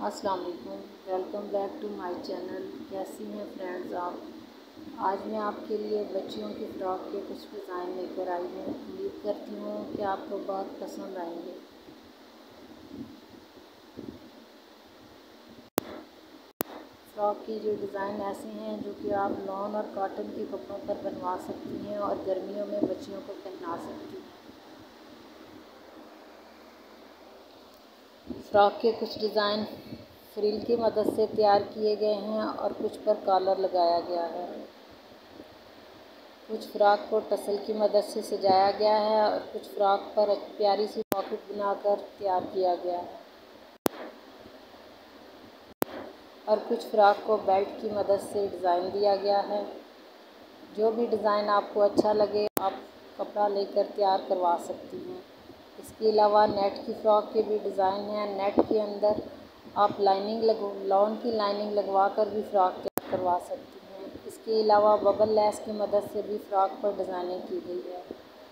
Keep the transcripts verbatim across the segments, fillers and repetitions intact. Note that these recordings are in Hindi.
अस्सलाम वालेकुम, welcome back to my channel. कैसी हैं फ्रेंड्स आप? आज मैं आपके लिए बच्चियों की फ्रॉक के कुछ डिज़ाइन लेकर आई हूँ। उम्मीद करती हूँ कि आपको बहुत पसंद आएंगे। फ्रॉक की जो डिज़ाइन ऐसे हैं जो कि आप लॉन और कॉटन के कपड़ों पर बनवा सकती हैं और गर्मियों में बच्चियों को पहना सकती हैं। फ्रॉक के कुछ डिज़ाइन फ्रिल की मदद से तैयार किए गए हैं और कुछ पर कॉलर लगाया गया है। कुछ फ्रॉक को टसल की मदद से सजाया गया है और कुछ फ्रॉक पर एक प्यारी सी पॉकेट बनाकर तैयार किया गया है और कुछ फ्रॉक को बेल्ट की मदद से डिज़ाइन दिया गया है। जो भी डिज़ाइन आपको अच्छा लगे आप कपड़ा लेकर तैयार करवा सकती हैं। इसके अलावा नेट की फ्रॉक के भी डिज़ाइन हैं। नेट के अंदर आप लाइनिंग लगवा लॉन की लाइनिंग लगवा कर भी फ्रॉक तैयार करवा सकती हैं। इसके अलावा बबल लेस की मदद से भी फ्रॉक पर डिज़ाइनिंग की गई है।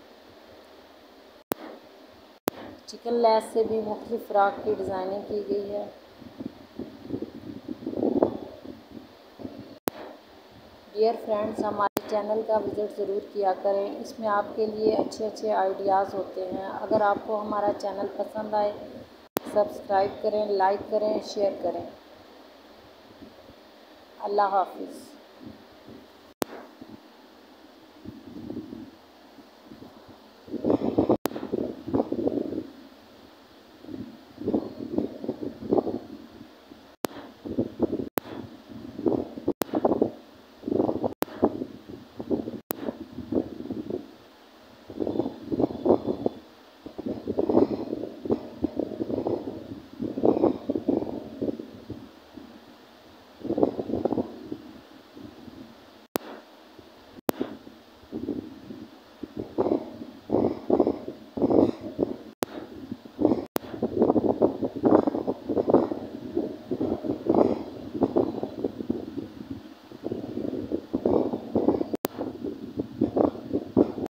चिकन लेस से भी मुख्तलिफ फ्रॉक की डिज़ाइनिंग की गई है। डियर फ्रेंड्स, हमारे चैनल का विज़िट ज़रूर किया करें। इसमें आपके लिए अच्छे अच्छे आइडियाज़ होते हैं। अगर आपको हमारा चैनल पसंद आए सब्सक्राइब करें, लाइक करें, शेयर करें। अल्लाह हाफ़िज़।